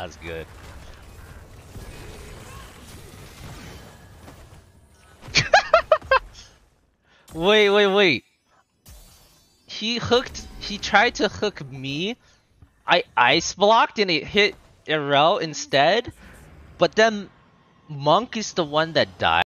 That's good. Wait. He tried to hook me. I ice blocked and it hit Erel instead. But then Monk is the one that died.